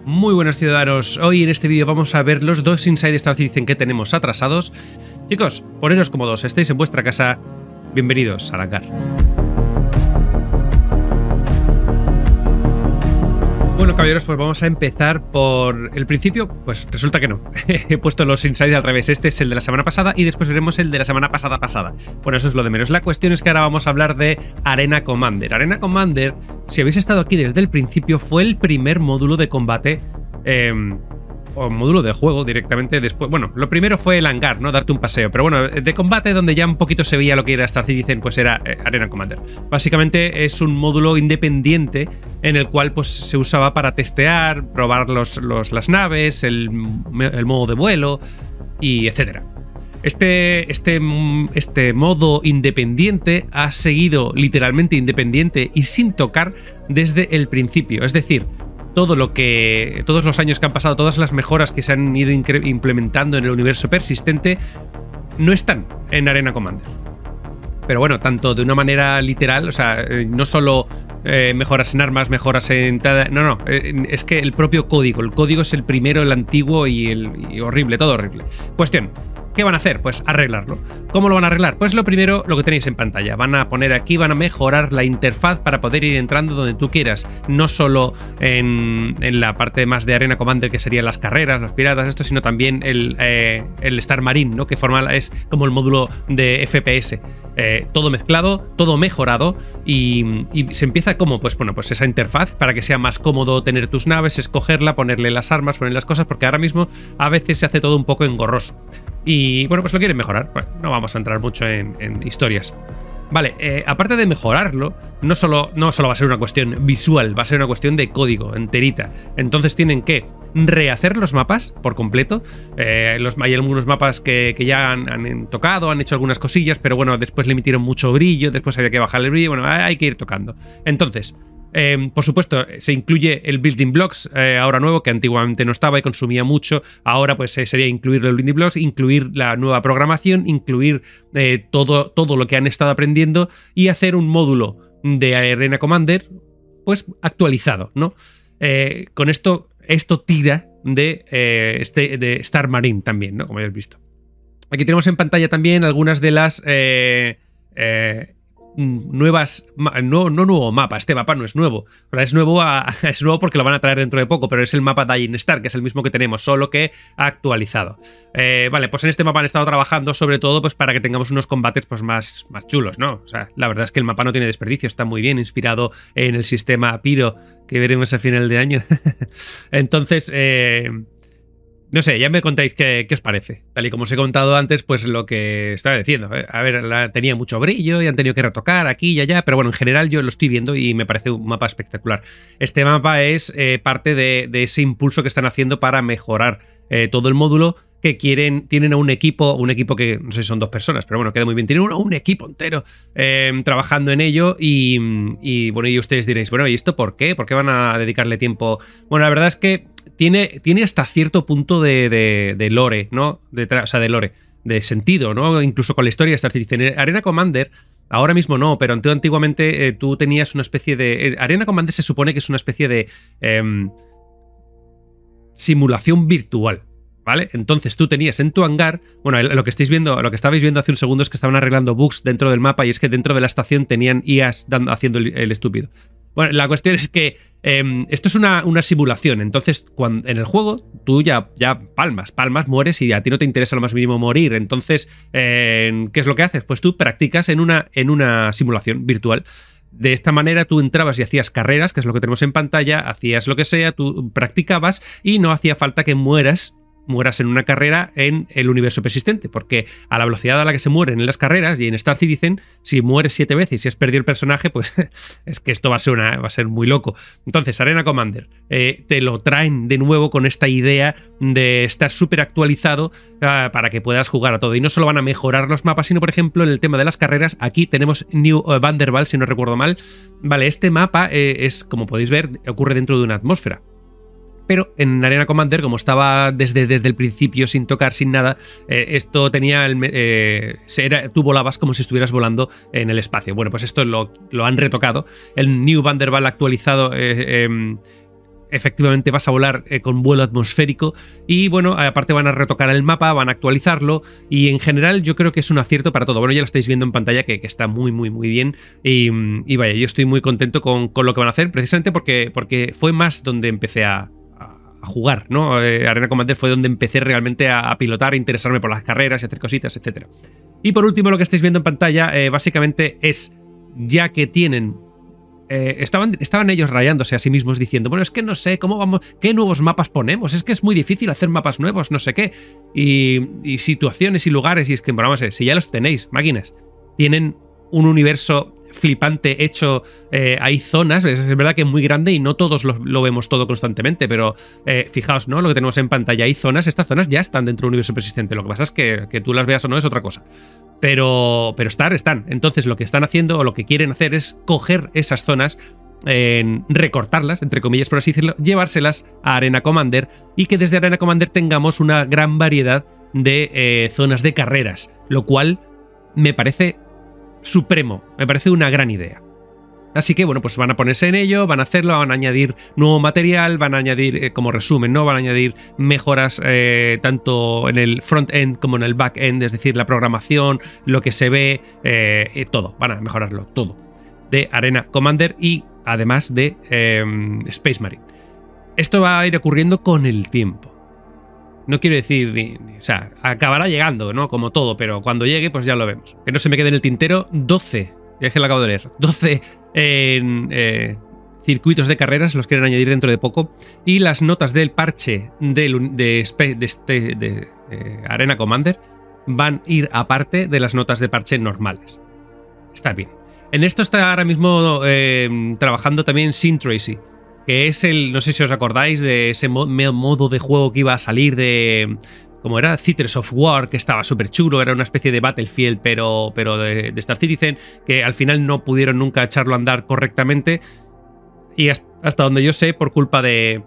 Muy buenos ciudadanos, hoy en este vídeo vamos a ver los dos Inside Star Citizen que tenemos atrasados. Chicos, poneros cómodos, estáis en vuestra casa, bienvenidos al hangar. Bueno, caballeros, pues vamos a empezar por el principio. Pues resulta que no. He puesto los Inside al revés. Este es el de la semana pasada y después veremos el de la semana pasada. Bueno, eso es lo de menos. La cuestión es que ahora vamos a hablar de Arena Commander. Arena Commander, si habéis estado aquí desde el principio, fue el primer módulo de combate o módulo de juego directamente después. Bueno, lo primero fue el hangar, ¿no? Darte un paseo. Pero bueno, de combate donde ya un poquito se veía lo que era Star Citizen, pues era Arena Commander. Básicamente es un módulo independiente en el cual pues se usaba para testear, probar las naves, el modo de vuelo y etcétera. Este modo independiente ha seguido literalmente independiente y sin tocar desde el principio. Es decir, todos los años que han pasado, todas las mejoras que se han ido implementando en el universo persistente no están en Arena Commander. Pero bueno, tanto de una manera literal, o sea, no solo mejoras en armas, mejoras en... No, es que el propio código. El código es el primero, el antiguo y horrible, todo horrible. Cuestión. ¿Qué van a hacer? Pues arreglarlo. ¿Cómo lo van a arreglar? Pues lo primero, lo que tenéis en pantalla. Van a poner aquí, van a mejorar la interfaz para poder ir entrando donde tú quieras. No solo en la parte más de Arena Commander, que serían las carreras, los piratas, esto, sino también el Star Marine, ¿no? Que es como el módulo de FPS. Todo mezclado, todo mejorado y se empieza como, pues bueno, pues esa interfaz para que sea más cómodo tener tus naves, escogerla, ponerle las armas, poner las cosas, porque ahora mismo a veces se hace todo un poco engorroso. Y bueno, pues lo quieren mejorar. Bueno, no vamos a entrar mucho en historias. Vale, aparte de mejorarlo, no solo va a ser una cuestión visual, va a ser una cuestión de código, enterita. Entonces tienen que rehacer los mapas por completo. Hay algunos mapas que ya han tocado, han hecho algunas cosillas, pero bueno, después le emitieron mucho brillo, después había que bajar el brillo, bueno, hay que ir tocando. Entonces... por supuesto, se incluye el Building Blocks ahora nuevo, que antiguamente no estaba y consumía mucho. Ahora pues sería incluir el Building Blocks, incluir la nueva programación, incluir todo lo que han estado aprendiendo y hacer un módulo de Arena Commander pues actualizado, ¿no? Con esto tira de Star Marine también, ¿no? Como habéis visto. Aquí tenemos en pantalla también algunas de las... nuevas, no nuevo mapa, este mapa no es nuevo, pero es nuevo porque lo van a traer dentro de poco, pero es el mapa Dying Star, que es el mismo que tenemos, solo que actualizado. Vale, pues en este mapa han estado trabajando sobre todo pues para que tengamos unos combates pues más chulos, ¿no? O sea, la verdad es que el mapa no tiene desperdicio, está muy bien inspirado en el sistema Pyro que veremos a final de año. Entonces, no sé, ya me contáis qué os parece. Tal y como os he contado antes, pues lo que estaba diciendo. A ver, tenía mucho brillo y han tenido que retocar aquí y allá, pero bueno, en general yo lo estoy viendo y me parece un mapa espectacular. Este mapa es parte de ese impulso que están haciendo para mejorar todo el módulo, que tienen a un equipo que no sé si son 2 personas, pero bueno, queda muy bien. Tienen un equipo entero trabajando en ello y bueno, y ustedes diréis, bueno, ¿y esto por qué? ¿Por qué van a dedicarle tiempo? Bueno, la verdad es que tiene hasta cierto punto de lore, ¿no? O sea, de lore, de sentido, ¿no? Incluso con la historia de Star Citizen. Arena Commander, ahora mismo no, pero antiguamente tú tenías una especie de... Arena Commander se supone que es una especie de simulación virtual, ¿vale? Entonces tú tenías en tu hangar, bueno, lo que estabais viendo hace un segundo es que estaban arreglando bugs dentro del mapa y es que dentro de la estación tenían IAs haciendo el estúpido. Bueno, la cuestión es que esto es una simulación, entonces en el juego tú ya palmas, mueres y a ti no te interesa lo más mínimo morir. Entonces, ¿qué es lo que haces? Pues tú practicas en una simulación virtual. De esta manera tú entrabas y hacías carreras, que es lo que tenemos en pantalla, hacías lo que sea, tú practicabas y no hacía falta que mueras en una carrera en el universo persistente, porque a la velocidad a la que se mueren en las carreras y en Star Citizen, si mueres 7 veces y si has perdido el personaje, pues es que esto va a ser muy loco. Entonces, Arena Commander te lo traen de nuevo con esta idea de estar súper actualizado para que puedas jugar a todo. Y no solo van a mejorar los mapas, sino, por ejemplo, en el tema de las carreras, aquí tenemos New Vanderbilt, si no recuerdo mal. Vale, este mapa es, como podéis ver, ocurre dentro de una atmósfera. Pero en Arena Commander, como estaba desde el principio sin tocar, sin nada, esto tenía tú volabas como si estuvieras volando en el espacio. Bueno, pues esto lo han retocado. El New Vanderbilt actualizado efectivamente vas a volar con vuelo atmosférico y bueno, aparte van a retocar el mapa, van a actualizarlo y en general yo creo que es un acierto para todo. Bueno, ya lo estáis viendo en pantalla que está muy bien y vaya, yo estoy muy contento con lo que van a hacer, precisamente porque fue más donde empecé a jugar, ¿no? Arena Commander fue donde empecé realmente a pilotar, a interesarme por las carreras y hacer cositas, etc. Y por último, lo que estáis viendo en pantalla básicamente es, ya que tienen... estaban ellos rayándose a sí mismos diciendo, bueno, es que no sé, ¿cómo vamos? ¿Qué nuevos mapas ponemos? Es que es muy difícil hacer mapas nuevos, no sé qué. Y situaciones y lugares, y es que, bueno, vamos a ver, si ya los tenéis, máquinas, tienen un universo flipante hecho, hay zonas, es verdad que es muy grande y no todos lo vemos todo constantemente, pero fijaos, ¿no? Lo que tenemos en pantalla, hay zonas, estas zonas ya están dentro de un universo persistente, lo que pasa es que tú las veas o no es otra cosa. Pero están. Entonces lo que están haciendo o lo que quieren hacer es coger esas zonas, recortarlas, entre comillas por así decirlo, llevárselas a Arena Commander y que desde Arena Commander tengamos una gran variedad de zonas de carreras, lo cual me parece supremo, me parece una gran idea. Así que bueno, pues van a ponerse en ello, van a hacerlo, van a añadir nuevo material, van a añadir, como resumen, ¿no? Van a añadir mejoras tanto en el front-end como en el back-end, es decir, la programación, lo que se ve, todo, van a mejorarlo todo de Arena Commander y además de Space Marine. Esto va a ir ocurriendo con el tiempo. No quiero decir, o sea, acabará llegando, ¿no? Como todo, pero cuando llegue, pues ya lo vemos. Que no se me quede en el tintero, 12, ya es que lo acabo de leer, 12 circuitos de carreras los quieren añadir dentro de poco y las notas del parche de Arena Commander van a ir aparte de las notas de parche normales. Está bien. En esto está ahora mismo trabajando también Syntracy, que es no sé si os acordáis de ese modo de juego que iba a salir de... Como era Theatres of War, que estaba súper chulo, era una especie de Battlefield, pero de Star Citizen, que al final no pudieron nunca echarlo a andar correctamente. Y hasta donde yo sé, por culpa del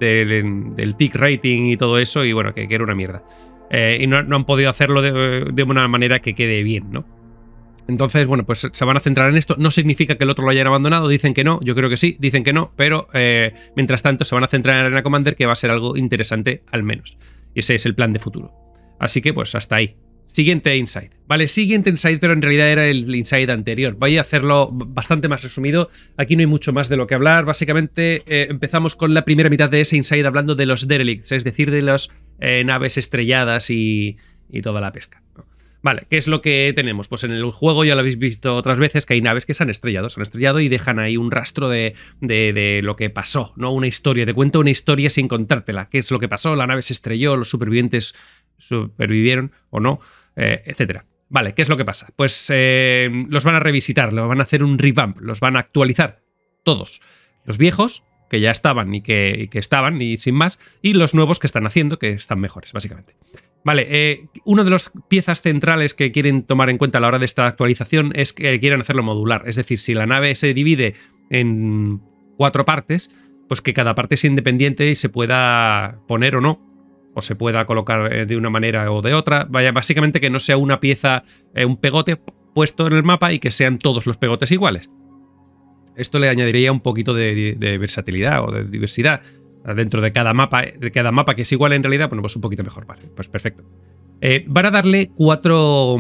tick rating y todo eso, y bueno, que era una mierda. Y no han podido hacerlo de una manera que quede bien, ¿no? Entonces, bueno, pues se van a centrar en esto. No significa que el otro lo hayan abandonado, dicen que no, yo creo que sí, dicen que no, pero mientras tanto se van a centrar en Arena Commander, que va a ser algo interesante al menos. Y ese es el plan de futuro. Así que pues hasta ahí. Siguiente insight. Vale, siguiente insight, pero en realidad era el insight anterior. Voy a hacerlo bastante más resumido. Aquí no hay mucho más de lo que hablar. Básicamente empezamos con la primera mitad de ese insight hablando de los derelicts, es decir, de las naves estrelladas y toda la pesca. Vale, ¿qué es lo que tenemos? Pues en el juego ya lo habéis visto otras veces que hay naves que se han estrellado y dejan ahí un rastro de lo que pasó, ¿no? Una historia, te cuento una historia sin contártela. ¿Qué es lo que pasó? La nave se estrelló, los supervivientes supervivieron o no, etcétera. Vale, ¿qué es lo que pasa? Pues los van a revisitar, los van a hacer un revamp, los van a actualizar todos. Los viejos, que ya estaban y que estaban y sin más, y los nuevos que están haciendo, que están mejores, básicamente. Vale, una de las piezas centrales que quieren tomar en cuenta a la hora de esta actualización es que quieren hacerlo modular. Es decir, si la nave se divide en 4 partes, pues que cada parte sea independiente y se pueda poner o no, o se pueda colocar de una manera o de otra. Vaya, básicamente que no sea una pieza, un pegote puesto en el mapa y que sean todos los pegotes iguales. Esto le añadiría un poquito de versatilidad o de diversidad dentro de cada mapa que es igual en realidad, bueno, pues un poquito mejor, vale, pues perfecto. Van a darle 4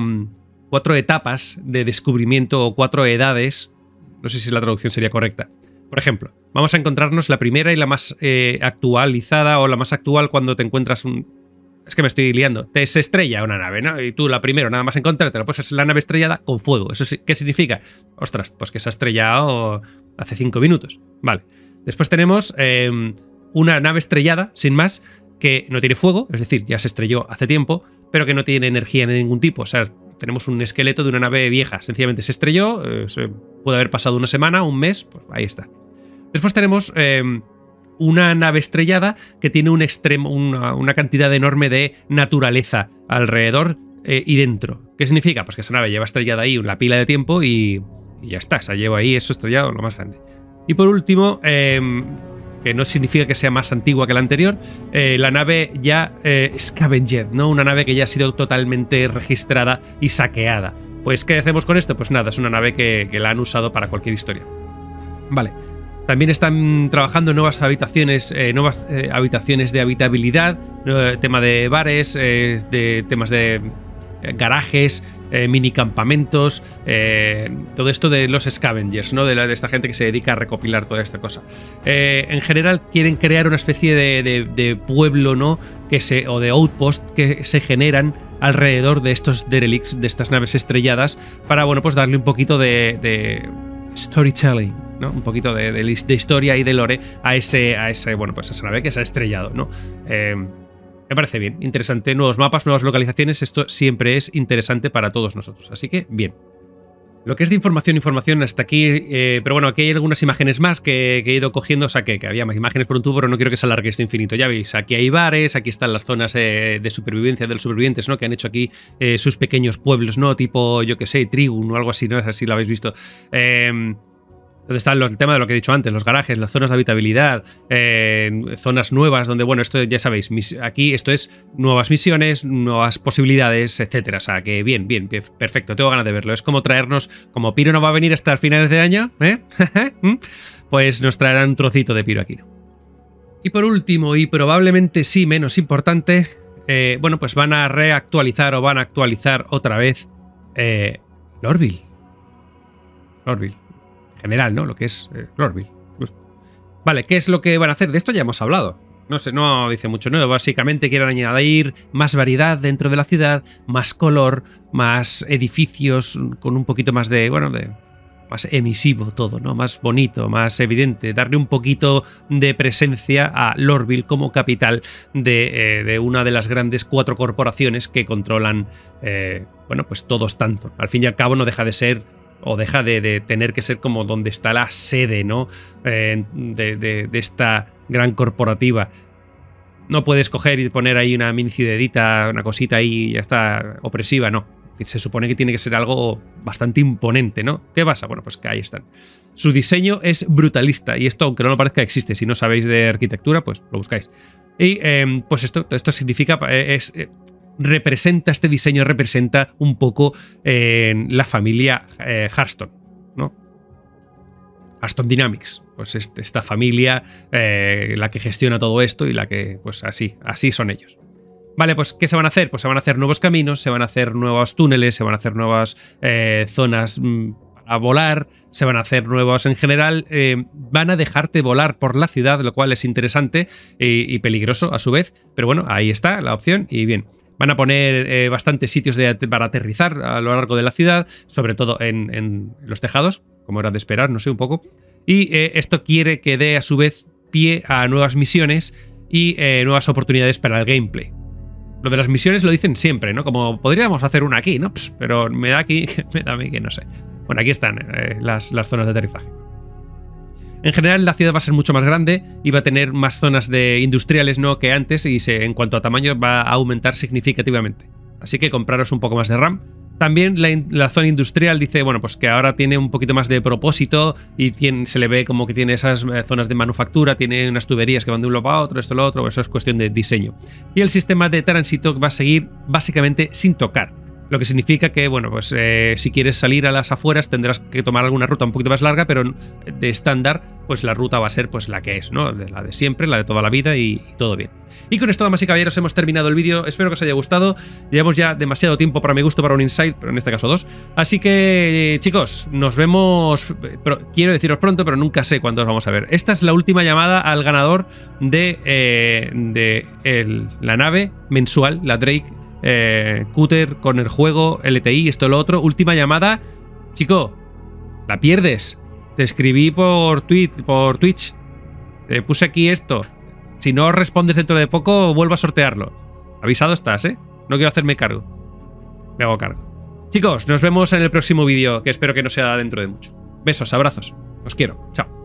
etapas de descubrimiento o 4 edades, no sé si la traducción sería correcta. Por ejemplo, vamos a encontrarnos la primera y la más actualizada o la más actual cuando te encuentras un... Es que me estoy liando. Se estrella una nave, ¿no? Y tú la primera, nada más encontrártela, pues es la nave estrellada con fuego. ¿Eso qué significa? Ostras, pues que se ha estrellado hace 5 minutos. Vale. Después tenemos una nave estrellada, sin más, que no tiene fuego, es decir, ya se estrelló hace tiempo, pero que no tiene energía de ningún tipo. O sea, tenemos un esqueleto de una nave vieja. Sencillamente se estrelló, puede haber pasado una semana, un mes, pues ahí está. Después tenemos una nave estrellada que tiene una cantidad enorme de naturaleza alrededor y dentro. ¿Qué significa? Pues que esa nave lleva estrellada ahí una pila de tiempo y ya está, se lleva ahí eso estrellado lo más grande. Y por último, que no significa que sea más antigua que la anterior, la nave ya Scavenged, ¿no? Una nave que ya ha sido totalmente registrada y saqueada. Pues, ¿qué hacemos con esto? Pues nada, es una nave que la han usado para cualquier historia. Vale. También están trabajando en nuevas habitaciones de habitabilidad, tema de bares, de temas de garajes, mini campamentos, todo esto de los scavengers, ¿no? De esta gente que se dedica a recopilar toda esta cosa. En general quieren crear una especie de pueblo, ¿no? O de outpost que se generan alrededor de estos derelicts, de estas naves estrelladas, para, bueno, pues darle un poquito de storytelling, ¿no? Un poquito de historia y de lore a bueno, pues a esa nave que se ha estrellado, ¿no? Me parece bien, interesante. Nuevos mapas, nuevas localizaciones, esto siempre es interesante para todos nosotros. Así que, bien. Lo que es de información hasta aquí, pero bueno, aquí hay algunas imágenes más que he ido cogiendo, o sea, que había más imágenes por un tubo, pero no quiero que se alargue esto infinito. Ya veis, aquí hay bares, aquí están las zonas de supervivencia de los supervivientes, ¿no? Que han hecho aquí sus pequeños pueblos, ¿no? Tipo, yo que sé, Trigun o algo así, ¿no? Así lo habéis visto. Donde está el tema de lo que he dicho antes, los garajes, las zonas de habitabilidad, zonas nuevas donde, bueno, esto ya sabéis, aquí esto es nuevas misiones, nuevas posibilidades, etcétera. O sea, que bien, perfecto, tengo ganas de verlo. Es como traernos, como Piro no va a venir hasta el finales de año, pues nos traerán un trocito de Piro aquí. Y por último, y probablemente sí menos importante, bueno, pues van a reactualizar o van a actualizar otra vez Lorville. General, ¿no? Lo que es Lorville. Vale, ¿qué es lo que van a hacer? De esto ya hemos hablado. No sé, no dice mucho nuevo. Básicamente quieren añadir más variedad dentro de la ciudad, más color, más edificios con un poquito más de, bueno, más emisivo todo, ¿no? Más bonito, más evidente. Darle un poquito de presencia a Lorville como capital de una de las grandes 4 corporaciones que controlan, bueno, pues todos tanto. Al fin y al cabo no deja de ser, o deja de tener que ser como donde está la sede, ¿no? De esta gran corporativa. No puedes coger y poner ahí una mini ciudadita, una cosita ahí y ya está opresiva, no. Se supone que tiene que ser algo bastante imponente, ¿no? ¿Qué pasa? Bueno, pues que ahí están. Su diseño es brutalista y esto, aunque no lo parezca, existe. Si no sabéis de arquitectura, pues lo buscáis. Y pues esto significa... este diseño representa un poco la familia Hearthstone, ¿no? Hearthstone Dynamics, pues esta familia la que gestiona todo esto y la que, pues así son ellos. Vale, pues ¿qué se van a hacer? Pues se van a hacer nuevos caminos, se van a hacer nuevos túneles, se van a hacer nuevas zonas para volar, se van a hacer nuevos en general, van a dejarte volar por la ciudad, lo cual es interesante y peligroso a su vez, pero bueno, ahí está la opción y bien. Van a poner bastantes sitios para aterrizar a lo largo de la ciudad, sobre todo en los tejados, como era de esperar, no sé, un poco. Y esto quiere que dé a su vez pie a nuevas misiones y nuevas oportunidades para el gameplay. Lo de las misiones lo dicen siempre, ¿no? Como podríamos hacer una aquí, ¿no? Pero me da a mí que no sé. Bueno, aquí están las zonas de aterrizaje. En general la ciudad va a ser mucho más grande y va a tener más zonas de industriales, ¿no? Que antes y en cuanto a tamaño va a aumentar significativamente. Así que compraros un poco más de RAM. También la zona industrial dice, bueno, pues que ahora tiene un poquito más de propósito y se le ve como que tiene esas zonas de manufactura, tiene unas tuberías que van de un lado para otro, esto, lo otro, eso es cuestión de diseño. Y el sistema de tránsito va a seguir básicamente sin tocar. Lo que significa que, bueno, pues si quieres salir a las afueras tendrás que tomar alguna ruta un poquito más larga, pero de estándar, pues la ruta va a ser pues la que es, ¿no? La de siempre, la de toda la vida y todo bien. Y con esto, damas y caballeros, hemos terminado el vídeo. Espero que os haya gustado. Llevamos ya demasiado tiempo para mi gusto para un Inside, pero en este caso 2. Así que, chicos, nos vemos, quiero deciros pronto, pero nunca sé cuándo os vamos a ver. Esta es la última llamada al ganador de la nave mensual, la Drake, Cutter con el juego LTI, esto lo otro. Última llamada, chico, la pierdes. Te escribí por Twitch, te puse aquí esto. Si no respondes dentro de poco, vuelvo a sortearlo. Avisado estás, ¿eh? No quiero hacerme cargo. Me hago cargo. Chicos, nos vemos en el próximo vídeo, que espero que no sea dentro de mucho. Besos, abrazos. Os quiero. Chao.